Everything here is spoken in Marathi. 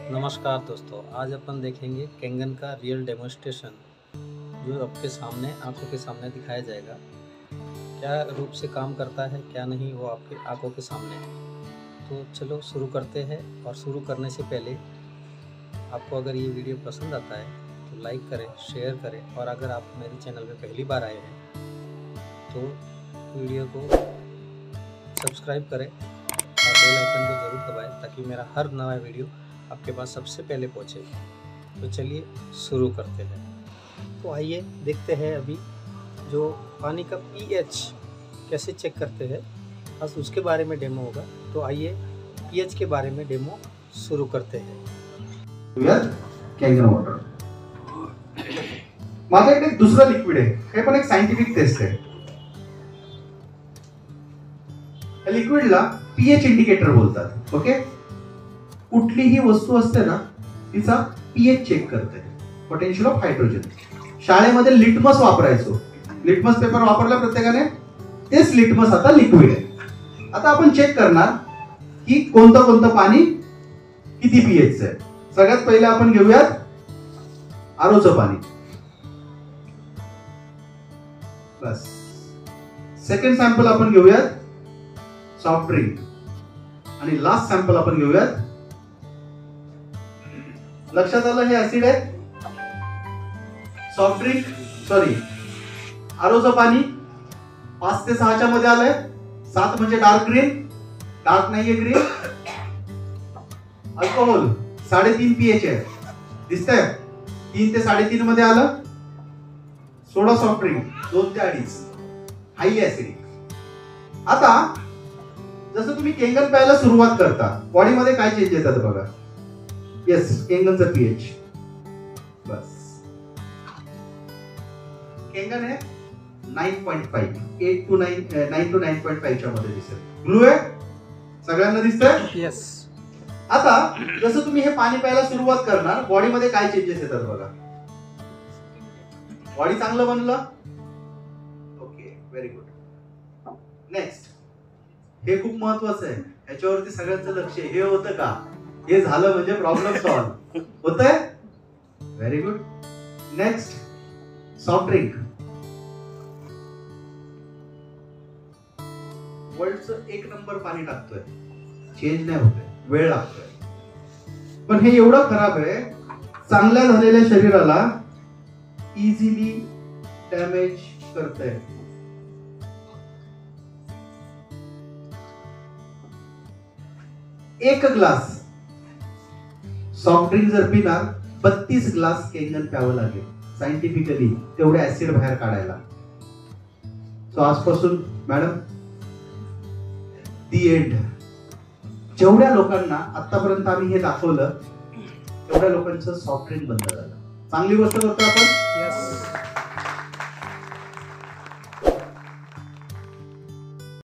नमस्कार दोस्तों, आज अपन देखेंगे कैंगन का रियल डेमोन्स्ट्रेशन जो आपके सामने आंखों के सामने दिखाया जाएगा। क्या रूप से काम करता है क्या नहीं वो आपके आंखों के सामने है। तो चलो शुरू करते हैं। और शुरू करने से पहले आपको अगर ये वीडियो पसंद आता है तो लाइक करें, शेयर करें, और अगर आप मेरे चैनल पे पहली बार आए हैं तो वीडियो को सब्सक्राइब करें और बेल आइकन को ज़रूर दबाएं ताकि मेरा हर नया वीडियो आपके पास सबसे पहले पहुंचे। तो चलिए शुरू करते हैं। तो आइए देखते हैं अभी जो पानी का पीएच कैसे चेक करते हैं, बस उसके बारे में डेमो होगा। तो आइए पीएच के बारे में डेमो शुरू करते हैं। कैंगन वॉटर माझ्याकडे एक दुसरं लिक्विड आहे, हे पण एक सायंटिफिक टेस्ट आहे। या लिक्विडला पीएच इंडिकेटर बोलतात। ओके, कुठलीही वस्तू असते ना तिचा पीएच चेक करते, पोटेन्शियल ऑफ हायड्रोजन। शाळेमध्ये लिटमस वापरायचो, लिटमस पेपर वापरला प्रत्येकाने, तेच लिटमस आता लिक्विड आहे। आता आपण चेक करणार की कोणतं कोणतं पाणी किती पीएच आहे। सगळ्यात पहिले आपण घेऊयात आरोचं पाणी, बस। सेकंड सॅम्पल आपण घेऊयात सॉफ्ट ड्रिंक, आणि लास्ट सॅम्पल आपण घेऊयात। लक्षात आलं हे ऍसिड आहे, सॉफ्ट ड्रिंक सॉरी आरोचं पाणी 5 ते 6 च्या मध्ये आलंय। 7 म्हणजे डार्क ग्रीन, डार्क नाहीये ग्रीन। अल्कोहोल 3.5 पीएच आहे, दिसतंय 3 ते 3.5 मध्ये आलं। सोडा सॉफ्ट ड्रिंक 2 ते 2.5, हाई ऍसिडिक। आता जसं तुम्ही कैंगन प्यायला सुरुवात करता, बॉडीमध्ये काय चेंज येतात बघा। येस, कैंगनचं पीएच, बस। कैंगन आहे 9.5, 8 to 9 to 9.5 च्या मध्ये दिसेल। ब्लू आहे, सगळ्यांना दिसतंय? यस। आता जसं तुम्ही हे पाणी प्यायला सुरुवात करणार, बॉडीमध्ये काय चेंजेस येतात बघा। बॉडी चांगलं बनलं, ओके, व्हेरी गुड। नेक्स्ट, हे खूप महत्वाचं आहे, याच्यावरती सगळ्यांचं लक्ष आहे। हे होतं का? हे झालं म्हणजे प्रॉब्लेम सॉल्व्ह होतंय, very good. Next, soft drink वर्ल्डचं 1 नंबर पाणी टाकतोय, चेंज नाही होतंय, वेळ लागतोय। पण हे एवढं खराब आहे, चांगल्या झालेल्या शरीराला इझिली डॅमेज करतंय। एक ग्लास सॉफ्ट ड्रिंक जर पिणार 32 ग्लास कैंगन प्यावं लागेल सायंटिफिकली, तेवढे ऍसिड बाहेर काढायला। सो आजपासून मॅडम दी एंड। जेवढ्या लोकांना आतापर्यंत आम्ही हे दाखवलं तेवढ्या लोकांचं सॉफ्ट ड्रिंक बंद झालं। चांगली गोष्ट करतो आपण। यस।